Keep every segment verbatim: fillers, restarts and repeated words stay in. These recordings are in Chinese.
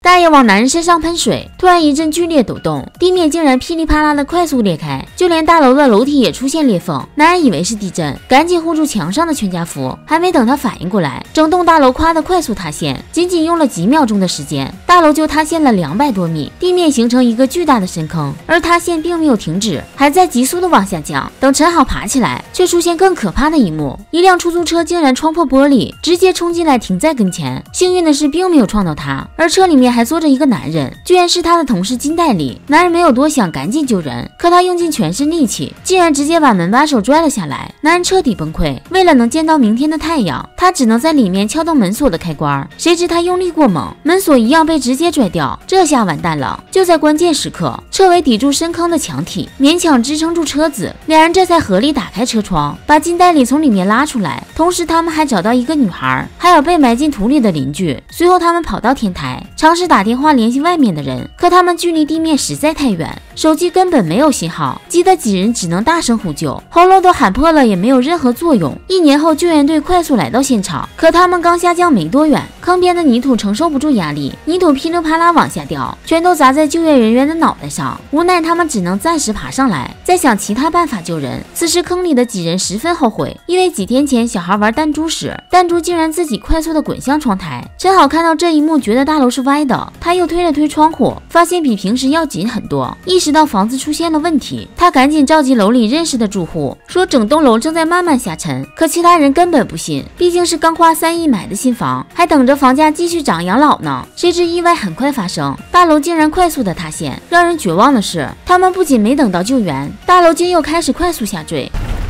大爷往男人身上喷水，突然一阵剧烈抖动，地面竟然噼里啪啦的快速裂开，就连大楼的楼梯也出现裂缝。男人以为是地震，赶紧护住墙上的全家福。还没等他反应过来，整栋大楼夸的快速塌陷，仅仅用了几秒钟的时间，大楼就塌陷了两百多米，地面形成一个巨大的深坑。而塌陷并没有停止，还在急速的往下降。等陈好爬起来，却出现更可怕的一幕，一辆出租车竟然撞破玻璃，直接冲进来停在跟前。幸运的是并没有撞到他，而车里面还坐着一个男人，居然是他的同事金代理。男人没有多想，赶紧救人，可他用尽全身力气，竟然直接把门把手拽了下来。男人彻底崩溃，为了能见到明天的太阳，他只能在里面撬动门锁的开关，谁知他用力过猛，门锁一样被直接拽掉，这下完蛋了。就在关键时刻，车尾抵住深坑的墙体，勉强支撑住车子，两人这才合力打开车窗，把金代理从里面拉出来。同时他们还找到一个女孩，还有被埋进土里的邻居。随后他们跑到天台，尝试打电话联系外面的人，可他们距离地面实在太远，手机根本没有信号，急得几人只能大声呼救，喉咙都喊破了也没有任何作用。一年后，救援队快速来到现场，可他们刚下降没多远，坑边的泥土承受不住压力，泥土噼里啪啦往下掉，全都砸在救援人员的脑袋上。无奈他们只能暂时爬上来，再想其他办法救人。此时坑里的几人十分后悔，因为几天前小孩玩弹珠时，弹珠竟然自己快速的滚向窗台。陈好看到这一幕，觉得大楼是歪的，他又推了推窗户，发现比平时要紧很多，意识到房子出现了问题，他赶紧召集楼里认识的住户，说整栋楼正在慢慢下沉。可其他人根本不信，毕竟是刚花三亿买的新房，还等着房价继续涨养老呢。谁知意外很快发生，大楼竟然快速的塌陷。让人绝望的是，他们不仅没等到救援，大楼竟又开始快速下坠。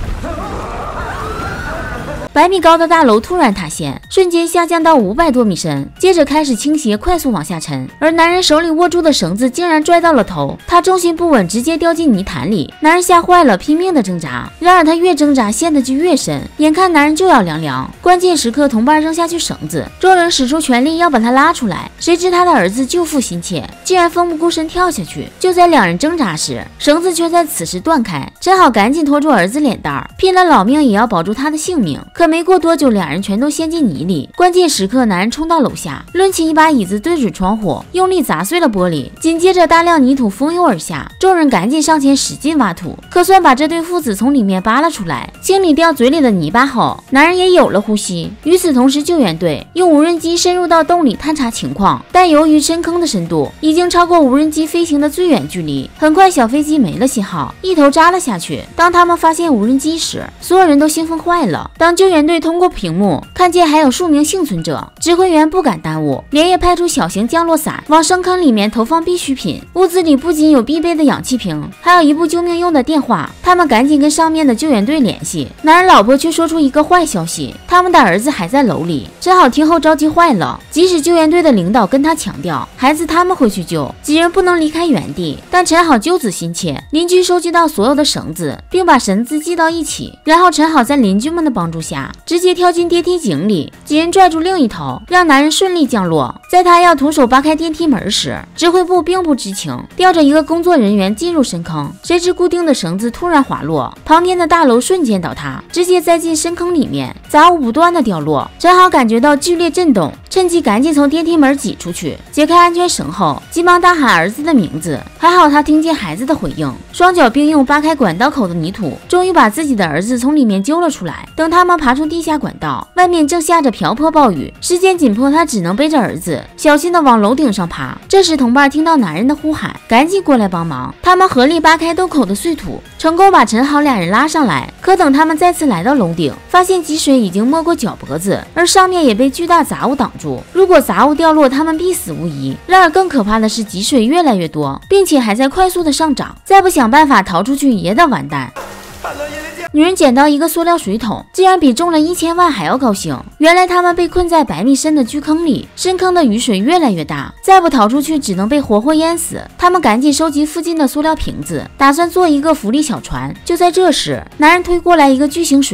百米高的大楼突然塌陷，瞬间下降到五百多米深，接着开始倾斜，快速往下沉。而男人手里握住的绳子竟然拽到了头，他重心不稳，直接掉进泥潭里。男人吓坏了，拼命的挣扎，然而他越挣扎陷得就越深，眼看男人就要凉凉。关键时刻，同伴扔下去绳子，众人使出全力要把他拉出来，谁知他的儿子救父心切，竟然奋不顾身跳下去。就在两人挣扎时，绳子却在此时断开。陈好赶紧拖住儿子脸蛋，拼了老命也要保住他的性命。可没过多久，两人全都陷进泥里。关键时刻，男人冲到楼下，抡起一把椅子对准窗户，用力砸碎了玻璃。紧接着，大量泥土蜂拥而下，众人赶紧上前使劲挖土，可算把这对父子从里面扒了出来。清理掉嘴里的泥巴后，男人也有了呼吸。与此同时，救援队用无人机深入到洞里探查情况，但由于深坑的深度已经超过无人机飞行的最远距离，很快小飞机没了信号，一头扎了下去。当他们发现无人机时，所有人都兴奋坏了。当救援队通过屏幕看见还有数名幸存者，指挥员不敢耽误，连夜派出小型降落伞往深坑里面投放必需品。屋子里不仅有必备的氧气瓶，还有一部救命用的电话。他们赶紧跟上面的救援队联系，男人老婆却说出一个坏消息，他们的儿子还在楼里。陈好听后着急坏了，即使救援队的领导跟他强调孩子他们会去救，几人不能离开原地，但陈好救子心切。邻居收集到所有的绳子，并把绳子系到一起，然后陈好在邻居们的帮助下直接跳进电梯井里，几人拽住另一头，让男人顺利降落。在他要徒手扒开电梯门时，指挥部并不知情，吊着一个工作人员进入深坑，谁知固定的绳子突然滑落，旁边的大楼瞬间倒塌，直接栽进深坑里面，杂物不断的掉落。陈好感觉到剧烈震动，趁机赶紧从电梯门挤出去，解开安全绳后，急忙大喊儿子的名字。还好他听见孩子的回应，双脚并用扒开管道口的泥土，终于把自己的儿子从里面揪了出来。等他们爬出地下管道，外面正下着瓢泼暴雨，时间紧迫，他只能背着儿子小心的往楼顶上爬。这时同伴听到男人的呼喊，赶紧过来帮忙，他们合力扒开洞口的碎土，成功把陈好俩人拉上来。可等他们再次来到楼顶，发现积水已经没过脚脖子，而上面也被巨大杂物挡住，如果杂物掉落，他们必死无疑。然而更可怕的是，积水越来越多，并且还在快速的上涨，再不想办法逃出去也得完蛋。女人捡到一个塑料水桶，竟然比中了一千万还要高兴。原来他们被困在百米深的巨坑里，深坑的雨水越来越大，再不逃出去只能被活活淹死。他们赶紧收集附近的塑料瓶子，打算做一个浮力小船。就在这时，男人推过来一个巨型水桶，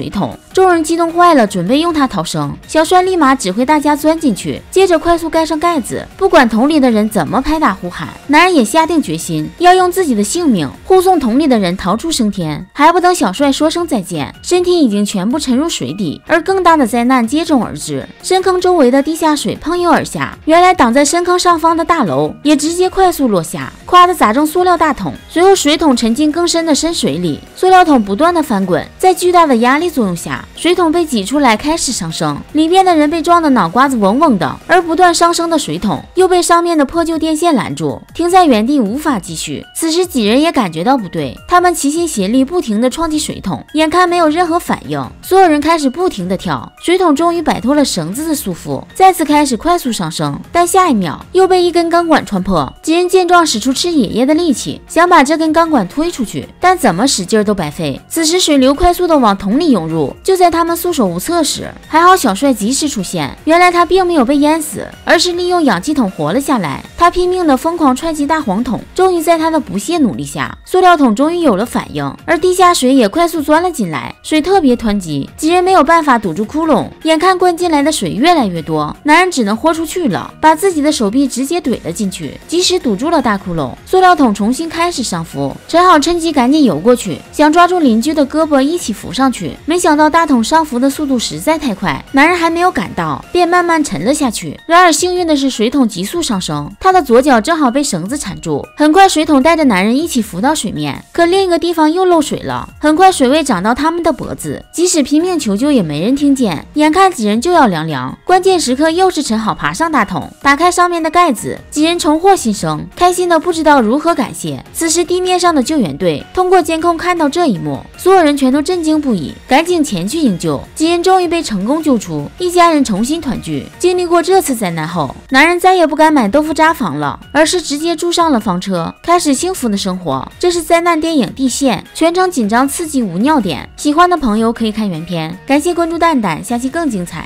众人激动坏了，准备用它逃生。小帅立马指挥大家钻进去，接着快速盖上盖子，不管桶里的人怎么拍打呼喊，男人也下定决心要用自己的性命护送桶里的人逃出升天。还不等小帅说声再见，身体已经全部沉入水底，而更大的灾难接踵而至。深坑周围的地下水喷涌而下，原来挡在深坑上方的大楼也直接快速落下，咵的砸中塑料大桶，随后水桶沉进更深的深水里，塑料桶不断的翻滚，在巨大的压力作用下，水桶被挤出来开始上升，里边的人被撞得脑瓜子嗡嗡的，而不断上升的水桶又被上面的破旧电线拦住，停在原地无法继续。此时几人也感觉到不对，他们齐心协力不停地撞击水桶，眼看没有任何反应，所有人开始不停地跳，水桶终于摆脱了绳子的束缚，再次开始快速上升，但下一秒又被一根钢管穿破。几人见状使出吃爷爷的力气，想把这根钢管推出去，但怎么使劲都白费。此时水流快速地往桶里涌入，就在他们束手无策时，还好小帅及时出现，原来他并没有被淹死，而是利用氧气筒活了下来。他拼命地疯狂踹击大黄桶，终于在他的不懈努力下，塑料桶终于有了反应，而地下水也快速钻了进来，水特别湍急，几人没有办法堵住窟窿，眼看灌进来的水越来越多，男人只能豁出去了，把自己的手臂直接怼了进去，及时堵住了大窟窿，塑料桶重新开始上浮。陈好趁机赶紧游过去，想抓住邻居的胳膊一起浮上去，没想到大桶上浮的速度实在太快，男人还没有赶到，便慢慢沉了下去。然而幸运的是，水桶急速上升，他的左脚正好被绳子缠住，很快水桶带着男人一起浮到水面，可另一个地方又漏水了，很快水位涨到他们的脖子，即使拼命求救也没人听见，眼看几人就要凉凉，关键时刻又是陈好爬上大桶，打开上面的盖子，几人重获新生，开心的不知道如何感谢。此时地面上的救援队通过监控看到这一幕，所有人全都震惊不已，赶紧前去营救，几人终于被成功救出，一家人重新团聚。经历过这次灾难后，男人再也不敢买豆腐渣房了，而是直接住上了房车，开始幸福的生活。这是灾难电影《地陷》，全程紧张刺激无尿点，喜欢的朋友可以看原片。感谢关注蛋蛋，下期更精彩。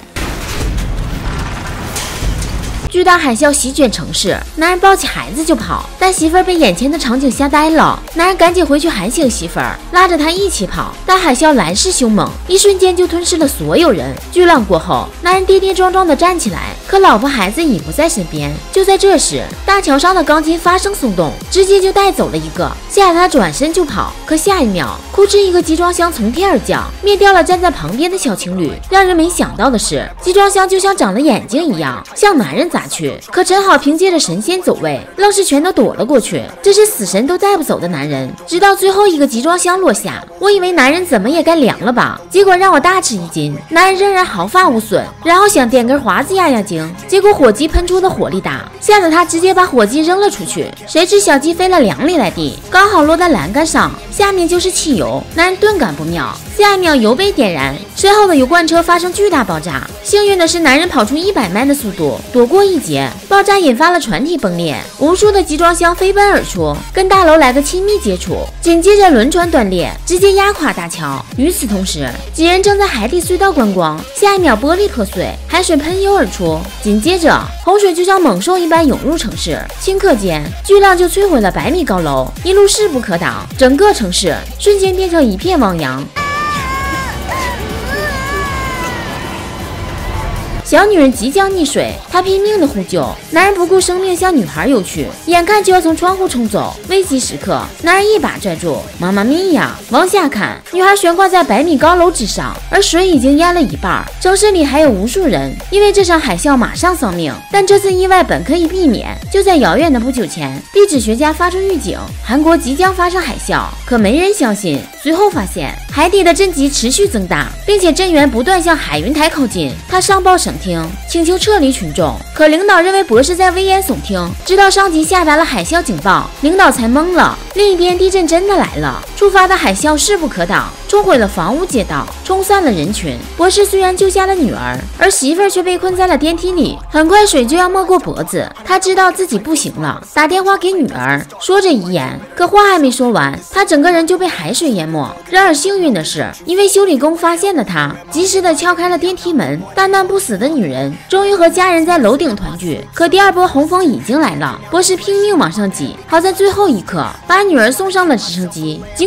巨大海啸席卷城市，男人抱起孩子就跑，但媳妇儿被眼前的场景吓呆了。男人赶紧回去喊醒媳妇儿，拉着她一起跑。但海啸来势凶猛，一瞬间就吞噬了所有人。巨浪过后，男人跌跌撞撞地站起来，可老婆孩子已不在身边。就在这时，大桥上的钢筋发生松动，直接就带走了一个，吓得他转身就跑。可下一秒，哭哧一个集装箱从天而降，灭掉了站在旁边的小情侣。让人没想到的是，集装箱就像长了眼睛一样，向男人砸去，可陈好凭借着神仙走位，愣是全都躲了过去。这是死神都带不走的男人。直到最后一个集装箱落下，我以为男人怎么也该凉了吧，结果让我大吃一惊，男人仍然毫发无损，然后想点根华子压压惊，结果火机喷出的火力大，吓得他直接把火机扔了出去。谁知小鸡飞了两里来地，刚好落在栏杆上，下面就是汽油。男人顿感不妙，下一秒油被点燃，身后的油罐车发生巨大爆炸。幸运的是，男人跑出一百迈的速度，躲过一劫。爆炸引发了船体崩裂，无数的集装箱飞奔而出，跟大楼来个亲密接触。紧接着轮船断裂，直接压垮大桥。与此同时，几人正在海底隧道观光，下一秒玻璃破碎，海水喷涌而出。紧接着，洪水就像猛兽一般涌入城市，顷刻间，巨浪就摧毁了百米高楼，一路势不可挡，整个城市瞬间变成一片汪洋。小女人即将溺水，她拼命的呼救，男人不顾生命向女孩游去，眼看就要从窗户冲走。危急时刻，男人一把拽住，妈妈咪呀！往下看，女孩悬挂在百米高楼之上，而水已经淹了一半。城市里还有无数人因为这场海啸马上丧命，但这次意外本可以避免。就在遥远的不久前，地质学家发出预警，韩国即将发生海啸，可没人相信。随后发现海底的震级持续增大，并且震源不断向海云台靠近。他上报省厅，请求撤离群众，可领导认为博士在危言耸听，直到上级下达了海啸警报，领导才懵了。另一边，地震真的来了，触发的海啸势不可挡，冲毁了房屋街道，冲散了人群。博士虽然救下了女儿，而媳妇儿却被困在了电梯里，很快水就要没过脖子。他知道自己不行了，打电话给女儿，说着遗言，可话还没说完，他整个人就被海水淹没。然而幸运的是，一位修理工发现了他，及时的敲开了电梯门。大难不死的女人终于和家人在楼顶团聚，可第二波洪峰已经来了，博士拼命往上挤，好在最后一刻把女儿送上了直升机。尽管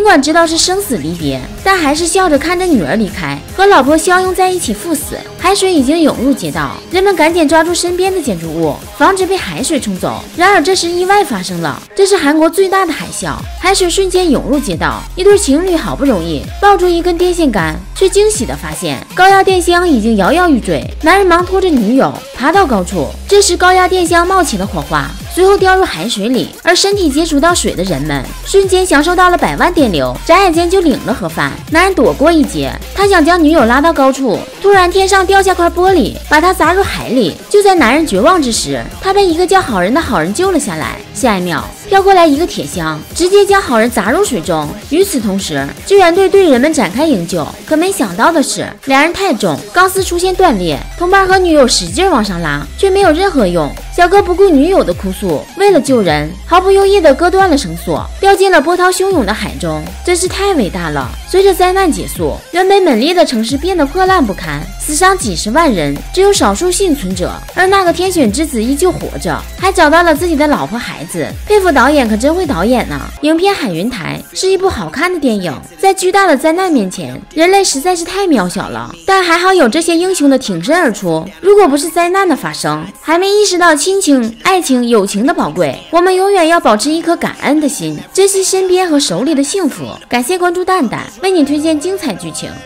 管知道是生死离别，但还是笑着看着女儿离开，和老婆相拥在一起赴死。海水已经涌入街道，人们赶紧抓住身边的建筑物，防止被海水冲走。然而这时意外发生了，这是韩国最大的海啸，海水瞬间涌入街道，一对情侣好不容易抱住一根电线杆，却惊喜地发现高压电箱已经摇摇欲坠。男人忙拖着女友爬到高处，这时高压电箱冒起了火花，随后掉入海水里，而身体接触到水的人们瞬间享受到了百万电流，眨眼间就领了盒饭。男人躲过一劫，他想将女友拉到高处，突然天上掉下块玻璃，把他砸入海里。就在男人绝望之时，他被一个叫好人的好人救了下来。下一秒飘过来一个铁箱，直接将好人砸入水中。与此同时，救援队对人们展开营救，可没想到的是，两人太重，钢丝出现断裂，同伴和女友使劲往上拉，却没有任何用。小哥不顾女友的哭诉，为了救人，毫不犹豫地割断了绳索，掉进了波涛汹涌的海中，真是太伟大了。随着灾难结束，原本美丽的城市变得破烂不堪，死伤几十万人，只有少数幸存者，而那个天选之子依旧活着，还找到了自己的老婆孩子。佩服导演可真会导演呢！影片《海云台》是一部好看的电影，在巨大的灾难面前，人类实在是太渺小了，但还好有这些英雄的挺身而出。如果不是灾难的发生，还没意识到亲情、爱情、友情的宝贵，我们永远要保持一颗感恩的心，珍惜身边和手里的幸福。感谢关注蛋蛋，为你推荐精彩剧情。